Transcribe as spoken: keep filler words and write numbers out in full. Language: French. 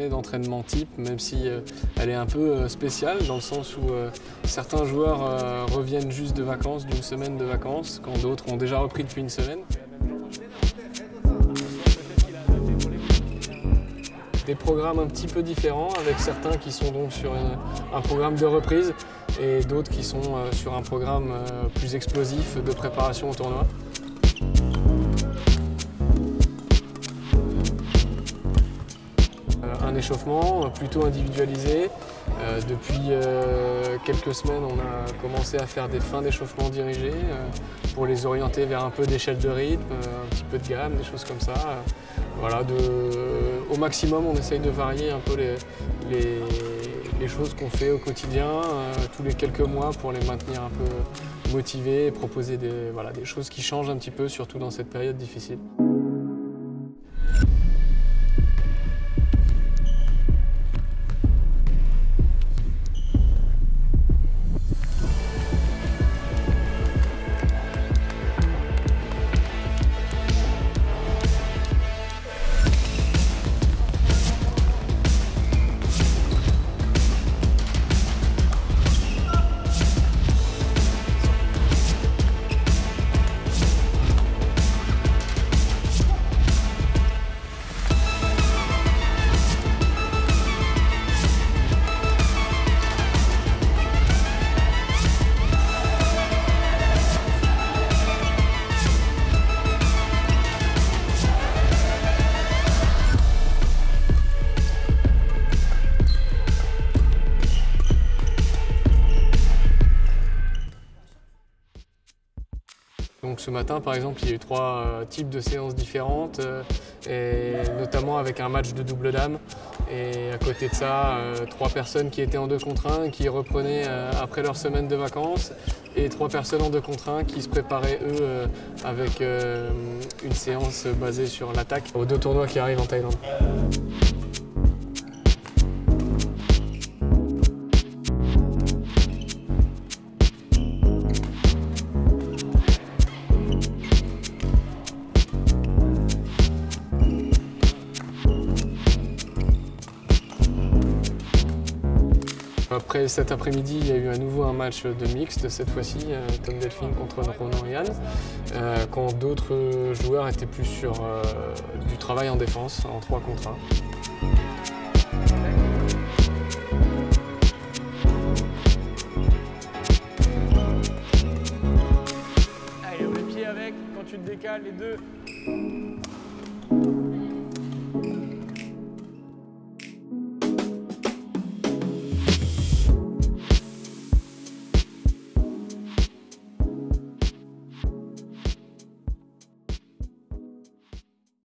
journée d'entraînement type, même si euh, elle est un peu euh, spéciale dans le sens où euh, certains joueurs euh, reviennent juste de vacances, d'une semaine de vacances, quand d'autres ont déjà repris depuis une semaine. Des programmes un petit peu différents, avec certains qui sont donc sur un programme de reprise et d'autres qui sont sur un programme plus explosif de préparation au tournoi. Un échauffement plutôt individualisé. Depuis quelques semaines, on a commencé à faire des fins d'échauffement dirigés pour les orienter vers un peu d'échelle de rythme, un petit peu de gamme, des choses comme ça. Voilà, de, au maximum, on essaye de varier un peu les, les, les choses qu'on fait au quotidien, euh, tous les quelques mois pour les maintenir un peu motivés et proposer des, voilà, des choses qui changent un petit peu, surtout dans cette période difficile. Donc ce matin, par exemple, il y a eu trois euh, types de séances différentes, euh, et notamment avec un match de double dame. Et à côté de ça, euh, trois personnes qui étaient en deux contre un, qui reprenaient euh, après leur semaine de vacances, et trois personnes en deux contre un qui se préparaient, eux, euh, avec euh, une séance basée sur l'attaque aux deux tournois qui arrivent en Thaïlande. Après cet après-midi, il y a eu à nouveau un match de mixte, cette fois-ci, euh, Tom Delphine contre Ronan et Yann, euh, quand d'autres joueurs étaient plus sur euh, du travail en défense, en trois contre un. Allez, ouvre les pieds avec, quand tu te décales, les deux.